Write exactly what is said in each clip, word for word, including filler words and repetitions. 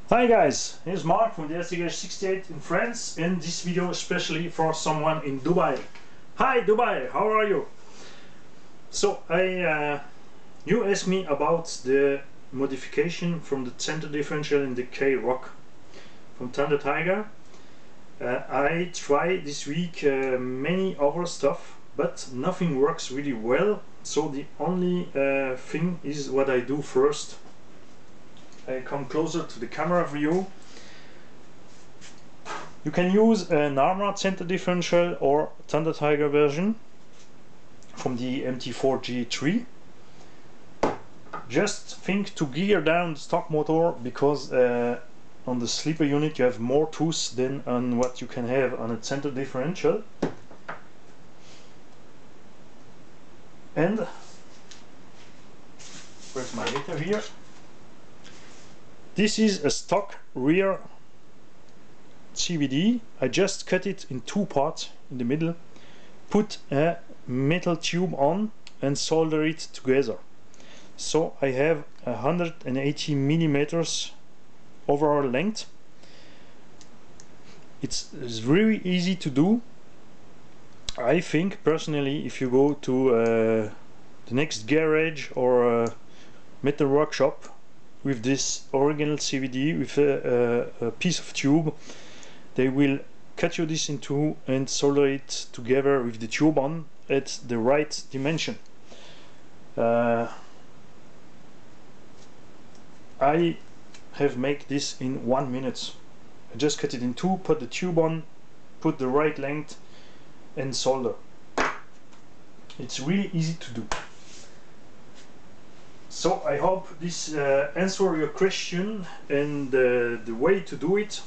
Hi guys, here's Mark from the r c garage sixty-eight in France, and this video especially for someone in Dubai. Hi Dubai, how are you? So I, uh, you asked me about the modification from the center differential in the K-Rock from Thunder Tiger. Uh, I tried this week uh, many other stuff, but nothing works really well. So the only uh, thing is what I do first. I come closer to the camera view. You can use an Armoured center differential or Thunder Tiger version from the M T four G three. Just think to gear down the stock motor, because uh, on the sleeper unit you have more tools than on what you can have on a center differential. And where's my meter here? This is a stock rear C V D. I just cut it in two parts in the middle, put a metal tube on and solder it together. So I have one hundred eighty millimeters overall length. It's, it's really easy to do. I think personally, if you go to uh, the next garage or uh, metal workshop with this original C V D with a, a, a piece of tube, they will cut you this in two and solder it together with the tube on at the right dimension. Uh, I have made this in one minute. I just cut it in two, put the tube on, put the right length and solder. It's really easy to do. So I hope this uh, answers your question and uh, the way to do it.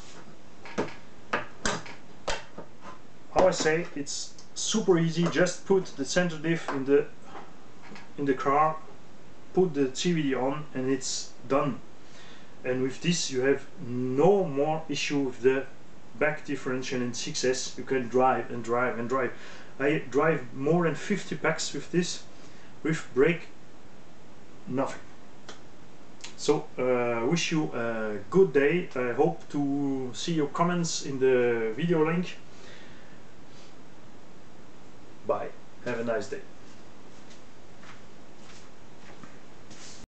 How I say, it's super easy. Just put the center diff in the in the car, put the C V D on, and it's done. And with this you have no more issue with the back differential in six S. You can drive and drive and drive. I drive more than fifty packs with this, with brake nothing. So uh, wish you a good day. I hope to see your comments in the video link. Bye. Have a nice day.